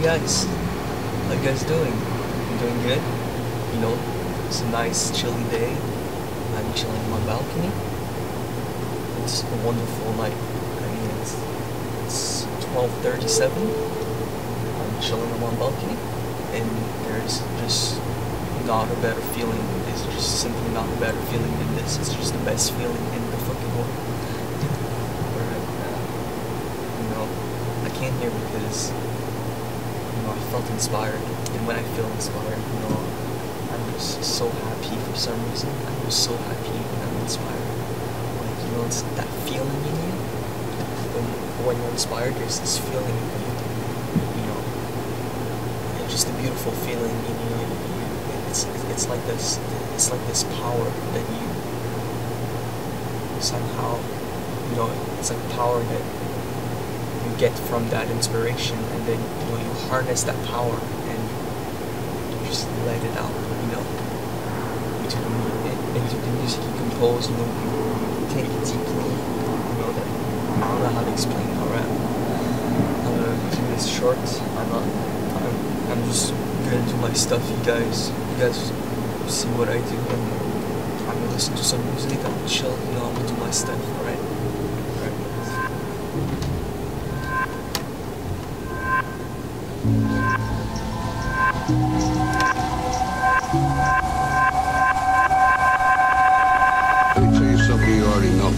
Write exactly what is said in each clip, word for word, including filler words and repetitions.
guys, how you guys doing? I'm doing good. You know, it's a nice chilly day. I'm chilling on my balcony. It's a wonderful night. I mean, it's it's twelve thirty-seven. I'm chilling on my balcony, and there's just not a better feeling. It's just simply not a better feeling than this. It's just the best feeling in the fucking world. Alright, uh, you know, I came here because you know I felt inspired, and when I feel inspired, you know, I'm just so happy for some reason. I'm just so happy when I'm inspired. Like, you know, it's that feeling in you. When when you're inspired, there's this feeling in you. You know, it's just a beautiful feeling in you. It's it's like this it's like this power that you somehow, you know, it's like power that you get from that inspiration, and then, you know, you harness that power and you just let it out, you know, into the into the music you compose. You know, you take it deeply. You know, that I don't know how to explain it. Alright, I'm gonna keep this short. I'm not. I'm, I'm just gonna do my stuff, you guys. You guys see what I do, and I'm gonna listen to some music. I'm gonna chill. You know, I'm gonna do my stuff. Alright. Let me tell you something you already know.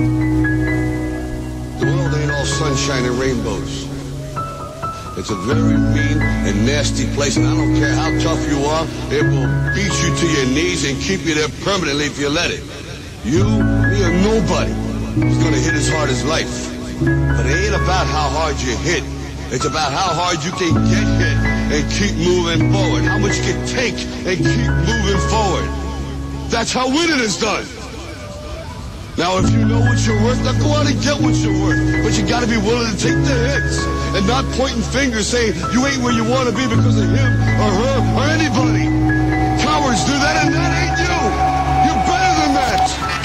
The world ain't all sunshine and rainbows. It's a very mean and nasty place, and I don't care how tough you are, it will beat you to your knees and keep you there permanently if you let it. You, me, or nobody is gonna hit as hard as life. But it ain't about how hard you hit. It's about how hard you can get hit and keep moving forward. How much you can take and keep moving forward. That's how winning is done. Now, if you know what you're worth, now go out and get what you're worth. But you gotta be willing to take the hits and not pointing fingers saying you ain't where you want to be because of him or her or anybody. Cowards do that, and that ain't you. You're better than that.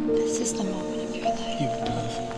This is the moment of your life. You were perfect.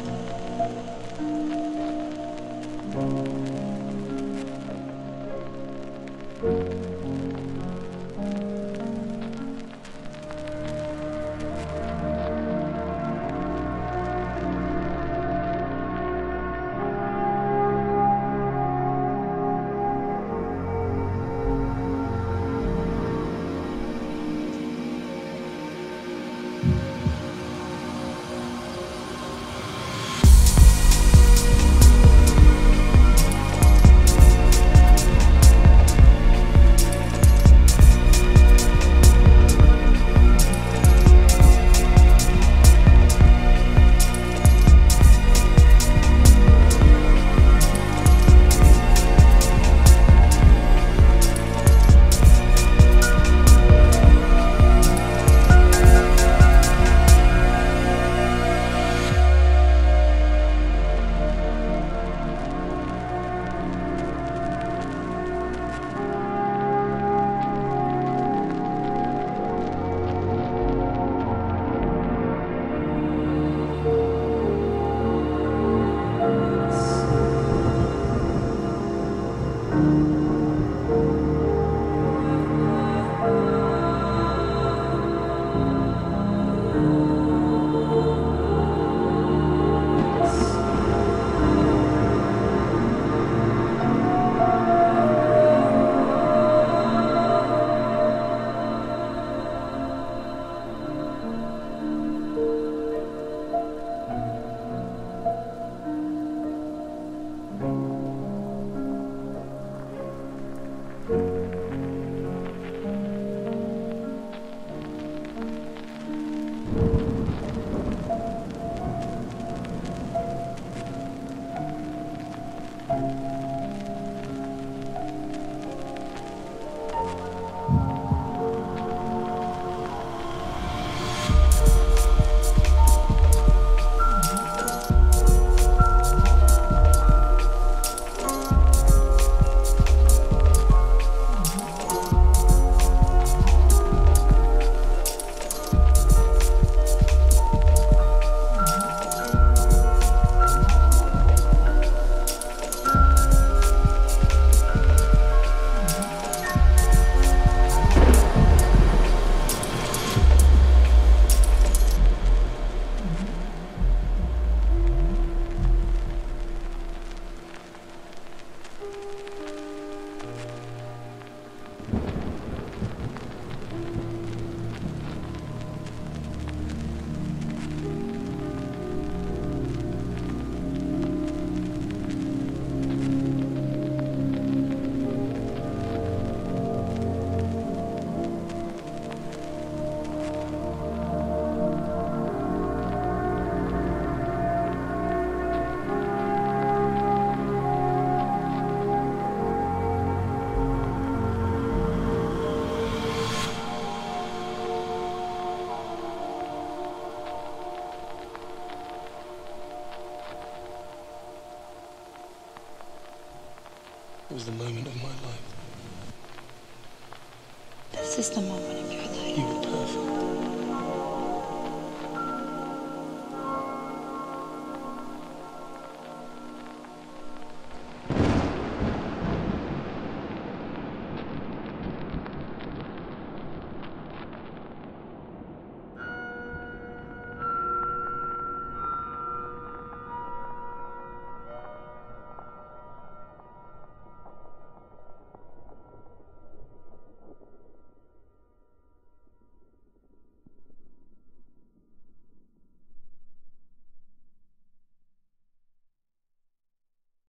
It was the moment of my life. This is the moment of your life. You were perfect.